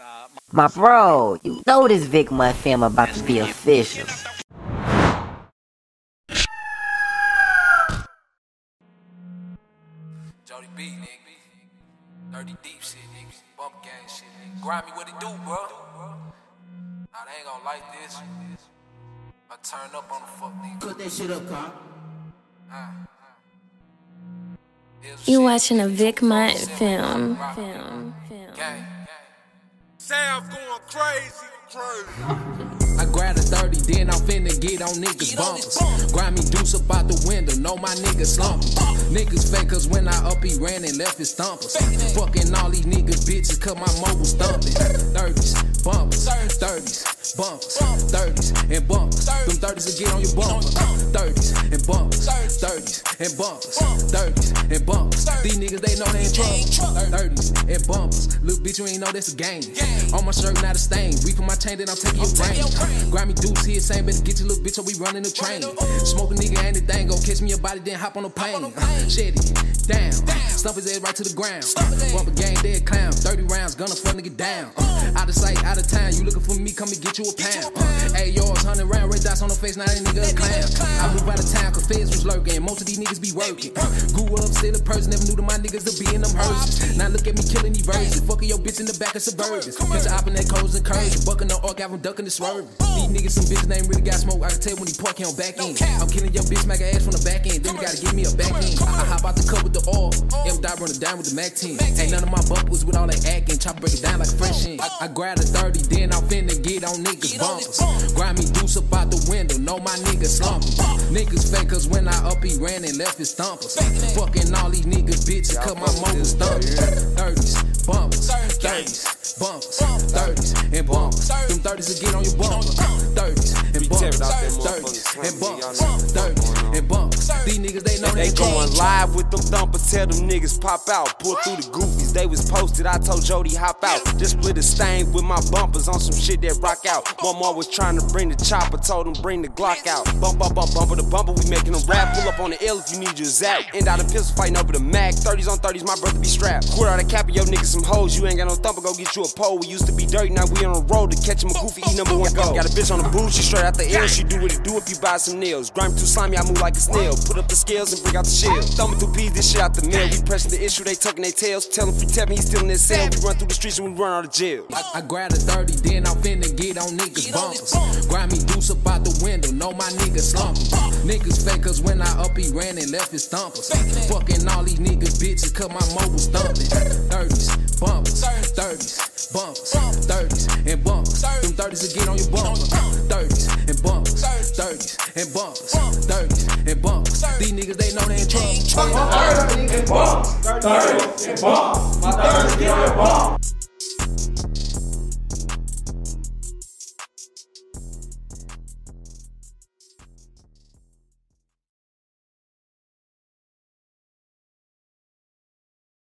My bro, you know this VickMontFIlms about to be official. Jody B, nigga. 30 deep shit, nigga. Bump gang shit, nigga. Grimeyy, what it do, bro? Nah, they ain't gonna like this. I turn up on the fuck nigga. Put that shit up, Carl. You watching a VickMontFIlms. Gang. Sam's going crazy. I grabbed a 30, then I'm finna get on niggas' bumpers. Grimeyy deuce up out the window, know my niggas slumping. Niggas fake cause when I up, he ran and left his thumpers. Fucking all these niggas bitches cause my mobile stumping. 30's, bumpers, 30's, bumpers, 30's, and bumpers. Them 30's will get on your bumper. 30's, and bumpers, 30's, and bumpers, 30's, and bumpers. These niggas, they know they in trouble. 30's, and bumpers. Little bitch, you ain't know that's a game. On my shirt, not a stain. Reef on my chain, then I'm taking your brain. Grimeyy deuce here, same, better get your little bitch or we running the train. Smoke a nigga, anything, go catch me a body, then hop on the plane. Shed it, down, stump his head right to the ground. Bump a gang, dead clown, 30 rounds, gonna fuck nigga down. Out of sight, out of town, you looking for me, come and get you a pound. Hey, yours, 100 round, red dots on the face, now that nigga a clown. I move out of town, cause feds was lurking, most of these niggas be working. Grew up, still a person, never knew to my niggas to be in them hearses. Now look at me killing these versions, fucking your bitch in the back of Suburbans. Catch a op in that codes and curves, bucking the arc, I'm ducking the swerve. These niggas, some bitches ain't really got smoke, I can tell when he park, he on back end. I'm killing your bitch, smack her ass from the back end, then you gotta give me a back end. I hop out the cup with the oil, M-Dot running down with the Mac 10. Ain't none of my bumpers with all that acting, chop break it down like fresh in. I grabbed a 30, then I'm finna get on niggas' bumpers. Grimeyy deuce up out the window, know my niggas slumping. Niggas fake cause when I up, he ran and left his thumpers. Fucking all these niggas bitches cause my mobile stumping. 30's, bumpers, 30's, bumpers, 30's, and bumpers. Them 30's will get on your bumper. 30's, and bumpers, 30's, and bumpers, 30's, and bumpers. These niggas, they know They going live with them thumpers, tell them niggas pop out. Pull through the goofies, they was posted, I told Jody hop out. Just split a stain with my bumpers on some shit that rock out. One more was trying to bring the chopper, told him bring the Glock out. Bump, bump, bump, bumper to bumper, we making them rap. Pull up on the L if you need your zap. End out in pistol fighting over the Mac. 30's on 30's, my brother be strapped. Quit out of cap yo niggas some hoes, you ain't got no thumper, go get you a pole. We used to be dirty, now we on the road to catch him a goofy, eat #1 go. Got a bitch on the booth, she straight out the L, she do what it do if you buy some nails. Grimeyy too slimy, I move like a snail. Put up the scales and bring out the shell. Thumbing through P's, this shit out the mail. We pressing the issue, they tucking their tails. Tell them free tapping, he's still in that cell. We run through the streets and we run out of jail. I grabbed a 30, then I'm finna get on niggas' bumpers. Grimeyy deuce up out the window, know my niggas slumping. Niggas fake cause when I up, he ran and left his thumpers. Fucking all these niggas bitches cause my mobile stumping. 30's, bumpers, 30's, bumpers, 30's, and bumpers. Them 30's will get on your bumper. 30's, and bumpers, 30's, and bumpers, 30's, and bumpers. These niggas, they know they in trouble. 30's and bumps. 30's and bumps. My 30's get on your bump.